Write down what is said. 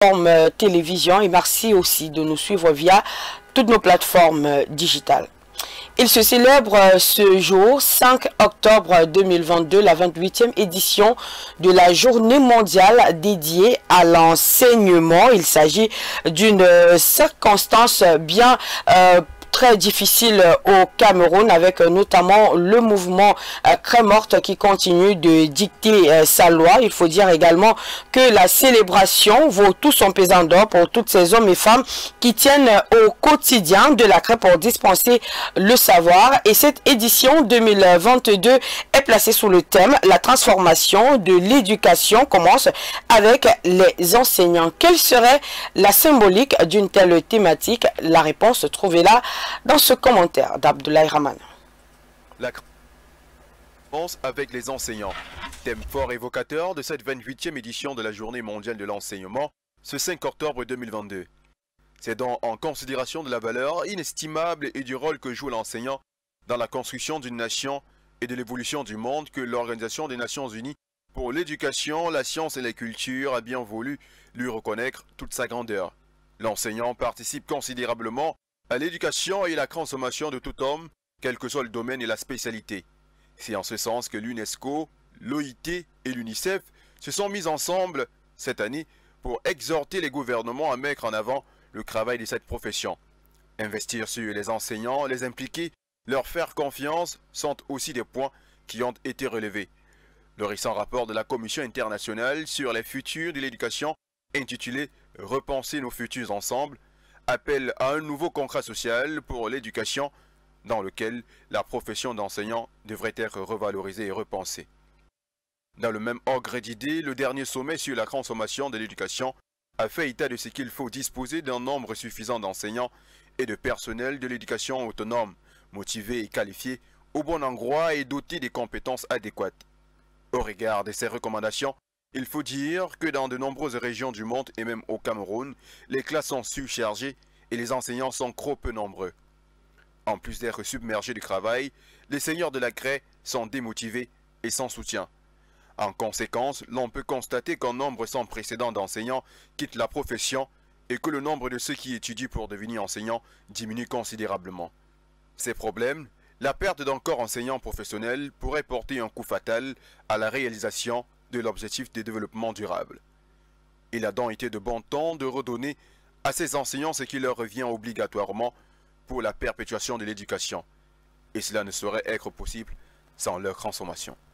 télévision et merci aussi de nous suivre via toutes nos plateformes digitales. Il se célèbre ce jour, 5 octobre 2022, la 28e édition de la journée mondiale dédiée à l'enseignement. Il s'agit d'une circonstance bien très difficile au Cameroun, avec notamment le mouvement Crème Morte qui continue de dicter sa loi. Il faut dire également que la célébration vaut tout son pesant d'or pour tous ces hommes et femmes qui tiennent au quotidien de la craie pour dispenser le savoir. Et cette édition 2022 est placée sous le thème « La transformation de l'éducation commence avec les enseignants ». Quelle serait la symbolique d'une telle thématique? La réponse, trouvez-la dans ce commentaire d'Abdoulaye Rahman. La commence avec les enseignants. Thème fort évocateur de cette 28e édition de la Journée mondiale de l'enseignement, ce 5 octobre 2022. C'est donc en considération de la valeur inestimable et du rôle que joue l'enseignant dans la construction d'une nation et de l'évolution du monde que l'Organisation des Nations Unies pour l'éducation, la science et la culture a bien voulu lui reconnaître toute sa grandeur. L'enseignant participe considérablement à l'éducation et la consommation de tout homme, quel que soit le domaine et la spécialité. C'est en ce sens que l'UNESCO, l'OIT et l'UNICEF se sont mis ensemble cette année pour exhorter les gouvernements à mettre en avant le travail de cette profession. Investir sur les enseignants, les impliquer, leur faire confiance sont aussi des points qui ont été relevés. Le récent rapport de la Commission internationale sur les futurs de l'éducation, intitulé « Repenser nos futurs ensemble », appelle à un nouveau contrat social pour l'éducation dans lequel la profession d'enseignant devrait être revalorisée et repensée. Dans le même ordre d'idées, le dernier sommet sur la consommation de l'éducation a fait état de ce qu'il faut disposer d'un nombre suffisant d'enseignants et de personnel de l'éducation autonome, motivés et qualifiés, au bon endroit et dotés des compétences adéquates. Au regard de ces recommandations, il faut dire que dans de nombreuses régions du monde et même au Cameroun, les classes sont surchargées et les enseignants sont trop peu nombreux. En plus d'être submergés du travail, les seigneurs de la craie sont démotivés et sans soutien. En conséquence, l'on peut constater qu'un nombre sans précédent d'enseignants quitte la profession et que le nombre de ceux qui étudient pour devenir enseignants diminue considérablement. Ces problèmes, la perte d'un corps enseignant professionnel pourrait porter un coup fatal à la réalisation de l'objectif de développement durable. Il a donc été de bon ton de redonner à ces enseignants ce qui leur revient obligatoirement pour la perpétuation de l'éducation. Et cela ne saurait être possible sans leur transformation.